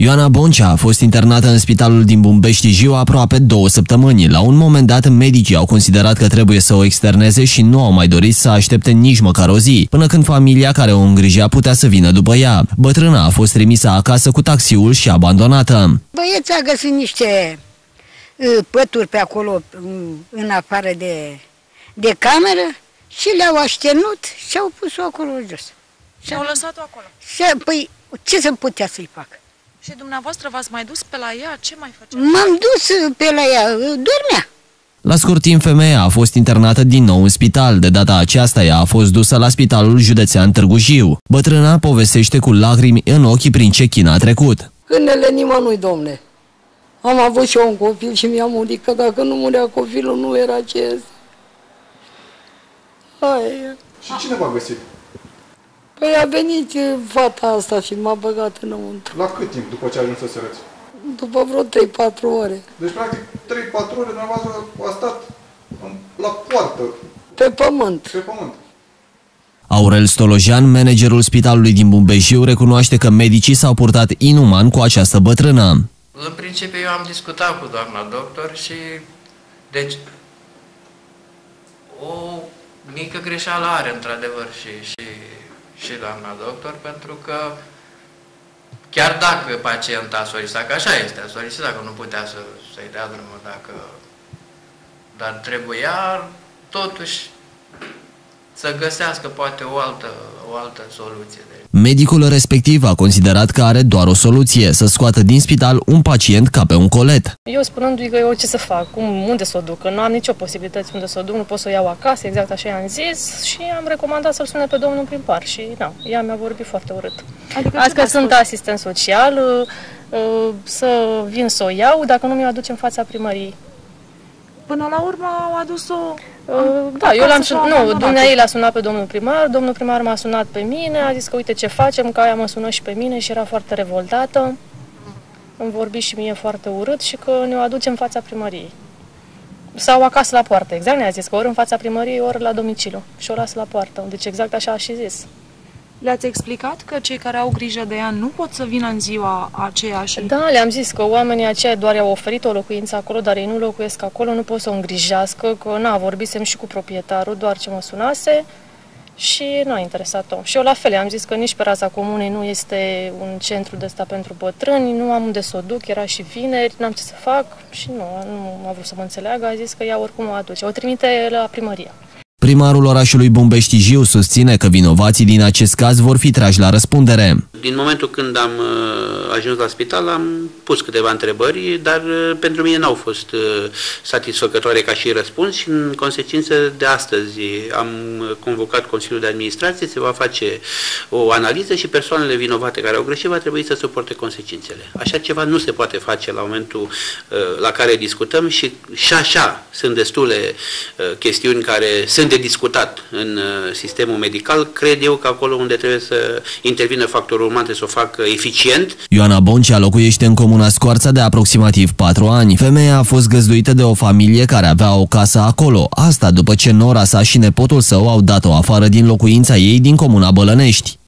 Ioana Boncea a fost internată în spitalul din Bumbești-Jiu aproape 2 săptămâni. La un moment dat, medicii au considerat că trebuie să o externeze și nu au mai dorit să aștepte nici măcar o zi, până când familia care o îngrija putea să vină după ea. Bătrâna a fost trimisă acasă cu taxiul și abandonată. Băieții a găsit niște pături pe acolo, în afară de cameră, și le-au așternut și au pus-o acolo jos. Și au lăsat-o acolo? Păi, ce să putea să-i facă? Și dumneavoastră v-ați mai dus pe la ea? Ce mai făcea? M-am dus pe la ea, dormea. La scurt timp, femeia a fost internată din nou în spital. De data aceasta, ea a fost dusă la Spitalul Județean Târgu Jiu. Bătrâna povestește cu lacrimi în ochi prin ce chin a trecut. Câinele nimănui, domne. Am avut și eu un copil și mi-a murit, că dacă nu murea copilul, nu era ce este. Și cine v-a găsit? Păi a venit fata asta și m-a băgat înăuntru. La cât timp după ce a ajuns să se răți? După vreo 3-4 ore. Deci, practic, 3-4 ore dumneavoastră a stat la poartă. Pe pământ. Pe pământ. Aurel Stolojan, managerul spitalului din Bumbești-Jiu, recunoaște că medicii s-au purtat inuman cu această bătrână. În principiu eu am discutat cu doamna doctor și deci o mică greșeală are într-adevăr și doamna doctor, pentru că chiar dacă pacienta a solicitat, că așa este, a solicitat că nu putea să-i dea drumul, dar trebuia totuși să găsească poate o altă soluție. Medicul respectiv a considerat că are doar o soluție, să scoată din spital un pacient ca pe un colet. Eu spunându-i că eu ce să fac, unde să o duc, că nu am nicio posibilitate unde să o duc, nu pot să o iau acasă, exact așa i-am zis și am recomandat să-l sune pe domnul primar și ea mi-a vorbit foarte urât. Adică azi că sunt asistent social, să vin să o iau, dacă nu mi-o aduce în fața primăriei. Până la urmă au adus-o... Da, eu l-am sunat, nu, dumneavoastră l-a sunat pe domnul primar m-a sunat pe mine, a zis că uite ce facem, că aia mă sună și pe mine și era foarte revoltată. Îmi vorbi și mie foarte urât și că ne-o aduce în fața primăriei. Sau acasă la poartă, exact ne-a zis, că ori în fața primăriei, ori la domiciliu. Și o las la poartă, deci exact așa a și zis. Le-ați explicat că cei care au grijă de ea nu pot să vină în ziua aceea și... Da, le-am zis că oamenii aceia doar i-au oferit o locuință acolo, dar ei nu locuiesc acolo, nu pot să o îngrijească, că vorbisem și cu proprietarul, doar ce mă sunase și n-a interesat-o. Și eu la fel, am zis că nici pe raza comunei nu este un centru de ăsta pentru bătrâni, nu am unde să o duc, era și vineri, n-am ce să fac și nu a vrut să mă înțeleagă, a zis că ea oricum o aduce, o trimite la primărie. Primarul orașului Bumbești-Jiu susține că vinovații din acest caz vor fi trași la răspundere. Din momentul când am ajuns la spital am pus câteva întrebări, dar pentru mine n-au fost satisfăcătoare ca și răspuns și în consecință de astăzi am convocat Consiliul de Administrație, se va face o analiză și persoanele vinovate care au greșit va trebui să suporte consecințele. Așa ceva nu se poate face la momentul la care discutăm și așa sunt destule chestiuni care sunt de discutat în sistemul medical. Cred eu că acolo unde trebuie să intervină factorul uman trebuie să o facă eficient. Ioana Boncea locuiește în comuna Scoarța de aproximativ 4 ani. Femeia a fost găzduită de o familie care avea o casă acolo. Asta după ce nora sa și nepotul său au dat-o afară din locuința ei din comuna Bălănești.